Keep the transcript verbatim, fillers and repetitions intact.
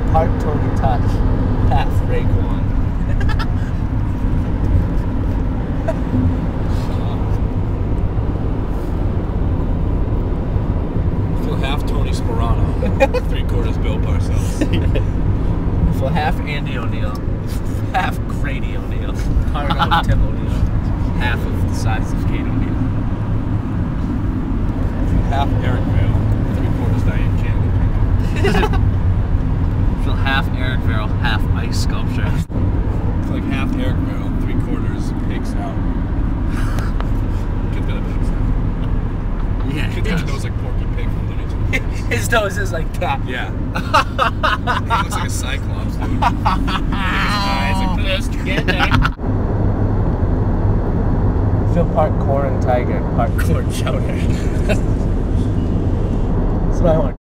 Part Tony Touch. Half Raekwon. Feel half Tony Sperano. Three quarters Bill Parcells. So half Andy O'Neill. Half Grady O'Neill. Part of Tim O'Neill. Half of the size of Kate O'Neill. Half Eric Vale. Three quarters Diane Kennedy. Feel half Eric Verrill, half ice sculpture. It's like half Eric Vale, three quarters pig snout. Kid's got a pig snout. Yeah, Kid's got a nose like Porky Pig from Looney Tunes. His nose is like that. Yeah. He looks like a cyclops, dude. His eyes like this. Get that. Feel part corn and tiger, part corn chowder. That's what I want.